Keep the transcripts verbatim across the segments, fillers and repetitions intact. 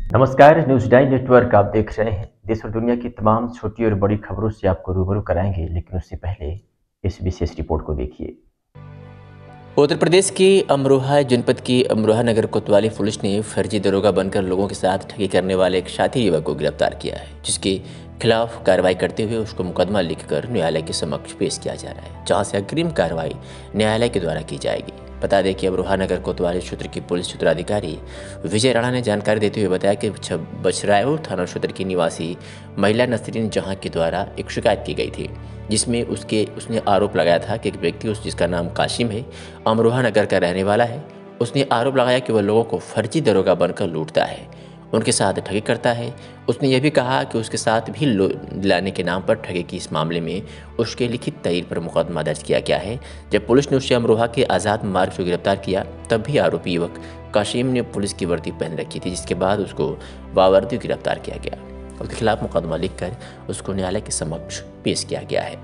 नमस्कार, news nine network आप देख रहे हैं। देश और दुनिया की तमाम छोटी और बड़ी खबरों से आपको रूबरू कराएंगे, लेकिन उससे पहले इस विशेष रिपोर्ट को देखिए। उत्तर प्रदेश के अमरोहा जनपद की अमरोहा नगर कोतवाली पुलिस ने फर्जी दरोगा बनकर लोगों के साथ ठगी करने वाले एक साथी युवक को गिरफ्तार किया है, जिसके खिलाफ कार्रवाई करते हुए उसको मुकदमा लिखकर न्यायालय के समक्ष पेश किया जा रहा है, जहां से अग्रिम कार्रवाई न्यायालय के द्वारा की जाएगी। बता दें कि अमरोहा नगर कोतवाली क्षेत्र की पुलिस क्षेत्राधिकारी विजय राणा ने जानकारी देते हुए बताया कि बछरायो थाना क्षेत्र की निवासी महिला नसरीन जहां के द्वारा एक शिकायत की गई थी, जिसमें उसके उसने आरोप लगाया था कि एक व्यक्ति उस जिसका नाम काशिम है, अमरोहा नगर का रहने वाला है। उसने आरोप लगाया कि वह लोगों को फर्जी दरोगा बनकर लूटता है, उनके साथ ठगी करता है। उसने यह भी कहा कि उसके साथ भी लाने के नाम पर ठगी की इस मामले में उसके लिखित तहरीर पर मुकदमा दर्ज किया गया है। जब पुलिस ने उसे अमरोहा के आज़ाद मार्ग से गिरफ्तार किया, तब भी आरोपी युवक काशिम ने पुलिस की वर्दी पहन रखी थी, जिसके बाद उसको बावर्दी गिरफ्तार किया गया। उसके खिलाफ मुकदमा लिखकर उसको न्यायालय के समक्ष पेश किया गया है।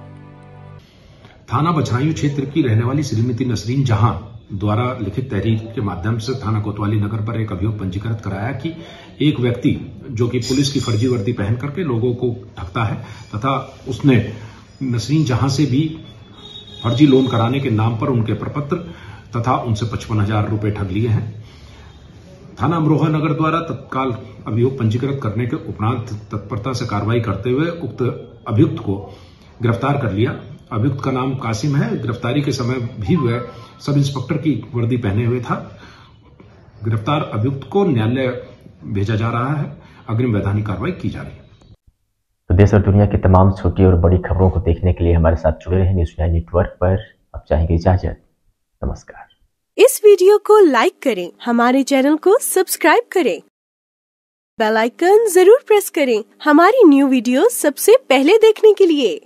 थाना बछरायू क्षेत्र की रहने वाली श्रीमती नसरीन जहां द्वारा लिखित तहरीर के माध्यम से थाना कोतवाली नगर पर एक अभियोग पंजीकृत कराया कि एक व्यक्ति जो कि पुलिस की फर्जी वर्दी पहन करके लोगों को ठगता है तथा उसने नसरीन जहां से भी फर्जी लोन कराने के नाम पर उनके प्रपत्र तथा उनसे पचपन हजार रुपए ठग लिए हैं। थाना अमरोहा नगर द्वारा तत्काल अभियोग पंजीकृत करने के उपरांत तत्परता से कार्रवाई करते हुए उक्त अभियुक्त को गिरफ्तार कर लिया। अभियुक्त का नाम कासिम है। गिरफ्तारी के समय भी वह सब इंस्पेक्टर की वर्दी पहने हुए था। गिरफ्तार अभियुक्त को न्यायालय भेजा जा रहा है। अग्रिम वैधानिक कार्रवाई की जा रही है। तो देश और दुनिया की तमाम छोटी और बड़ी खबरों को देखने के लिए हमारे साथ जुड़े रहें न्यूज़ नाइन नेटवर्क पर। अब चाहेंगे इजाजत। नमस्कार। इस वीडियो को लाइक करें, हमारे चैनल को सब्सक्राइब करें, बेल आइकन जरूर प्रेस करें हमारी न्यू वीडियो सबसे पहले देखने के लिए।